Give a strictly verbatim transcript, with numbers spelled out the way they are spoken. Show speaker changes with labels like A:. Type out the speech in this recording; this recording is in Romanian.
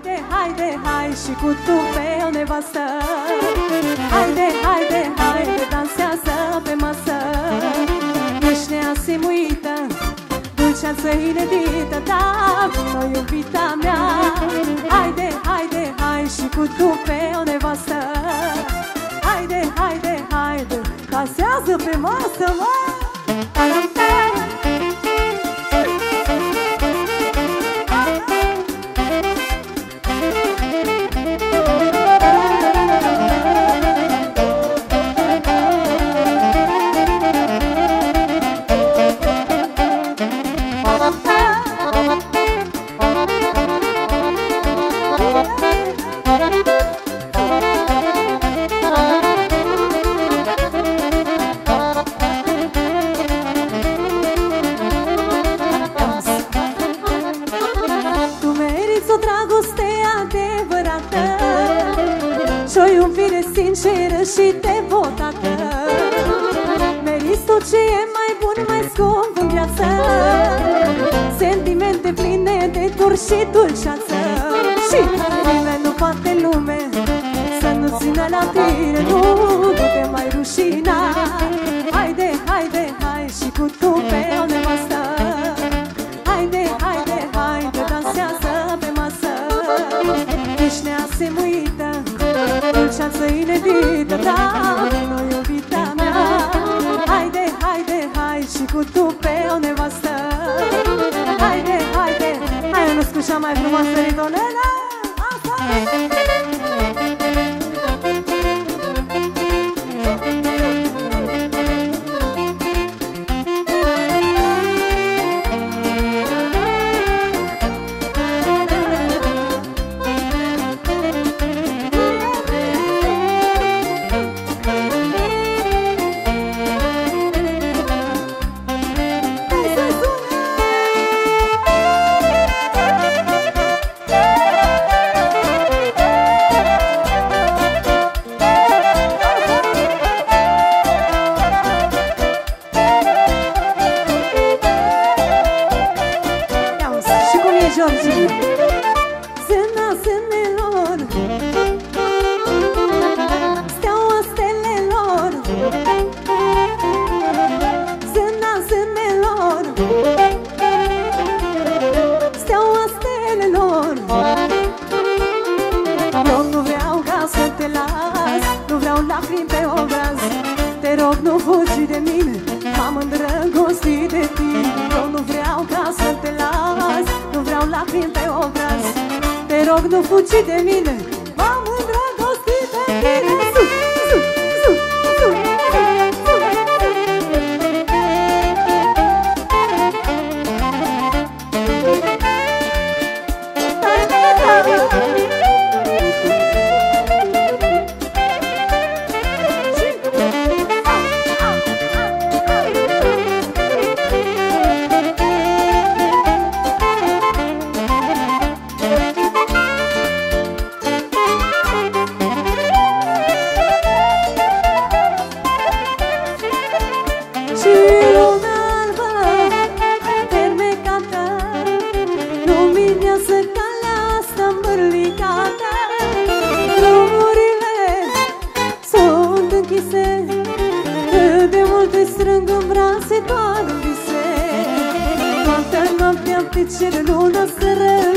A: Haide, haide, hai și cu tu pe o nevastă. Haide, haide, haide, dansează pe masă. Ești neasimuită, dulceață inedită, da, o iubita mea. Haide, haide, hai și cu tu pe o nevastă. Haide, haide, haide, dansează pe masă, mă! Sinceră și devotată, meriți tot ce e mai bun, mai scump în viață. Sentimente pline de dor și dulceață. Și nimeni nu poate lume să nu țină la tine, nu, nu te mai rușina. Haide, haide, hai și cu tu pe o nevastă. Haide, haide, haide, dansează pe masă. Ești neasemuită, dulceață inedită, da, o iubita mea. Haide, haide, hai și cu tu pe o nevastă. Haide, haide, hai o născușa mai frumoasă, Ridonela. Asta! Zâna zânelor, steaua stelelor. Zâna zânelor, steaua stelelor. Eu nu vreau ca să te las, nu vreau lacrimi pe obraz. Te rog, nu fugi de mine, m-am îndrăgostit de tine. Eu nu vreau ca să te las, nu vreau lacrimi pe obraz. Te rog, nu fugi de mine, m-am îndrăgostit de tine. Sus, sus, sus, sus,
B: Cer luna să